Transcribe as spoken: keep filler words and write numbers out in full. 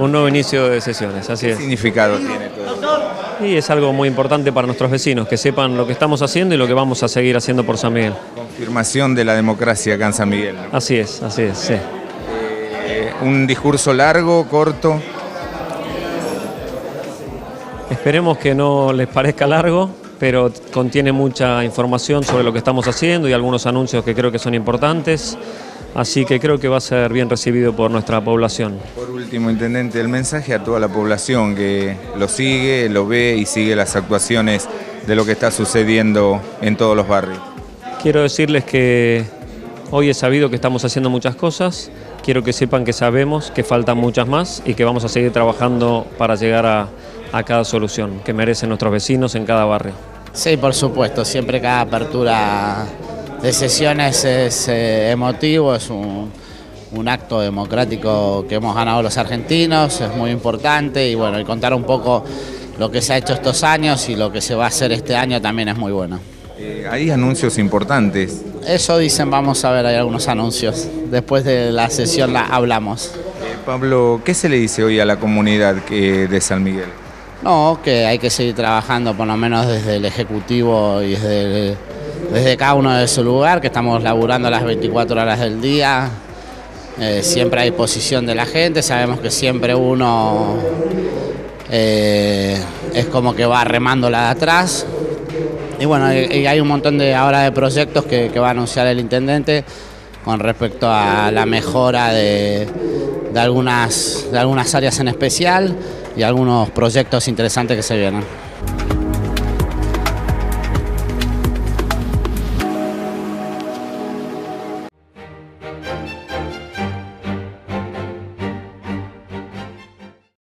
Un nuevo inicio de sesiones, así es. ¿Qué significado tiene todo esto? Y es algo muy importante para nuestros vecinos, que sepan lo que estamos haciendo y lo que vamos a seguir haciendo por San Miguel. Confirmación de la democracia acá en San Miguel, ¿no? Así es, así es, sí. Eh, un discurso largo, corto. Esperemos que no les parezca largo, pero contiene mucha información sobre lo que estamos haciendo y algunos anuncios que creo que son importantes. Así que creo que va a ser bien recibido por nuestra población. Por último, intendente, el mensaje a toda la población que lo sigue, lo ve y sigue las actuaciones de lo que está sucediendo en todos los barrios. Quiero decirles que hoy he sabido que estamos haciendo muchas cosas. Quiero que sepan que sabemos que faltan muchas más y que vamos a seguir trabajando para llegar a, a cada solución que merecen nuestros vecinos en cada barrio. Sí, por supuesto, siempre cada apertura de sesiones es eh, emotivo, es un, un acto democrático que hemos ganado los argentinos, es muy importante y bueno, y contar un poco lo que se ha hecho estos años y lo que se va a hacer este año también es muy bueno. Eh, hay anuncios importantes. Eso dicen, vamos a ver, hay algunos anuncios. Después de la sesión la hablamos. Eh, Pablo, ¿qué se le dice hoy a la comunidad que, de San Miguel? No, que hay que seguir trabajando por lo menos desde el Ejecutivo y desde, el, desde cada uno de su lugar, que estamos laburando las veinticuatro horas del día. Eh, siempre hay disposición de la gente, sabemos que siempre uno eh, es como que va remando la de atrás. Y bueno, y hay un montón de ahora de proyectos que, que va a anunciar el intendente con respecto a la mejora de, de, algunas, de algunas áreas en especial y algunos proyectos interesantes que se vienen.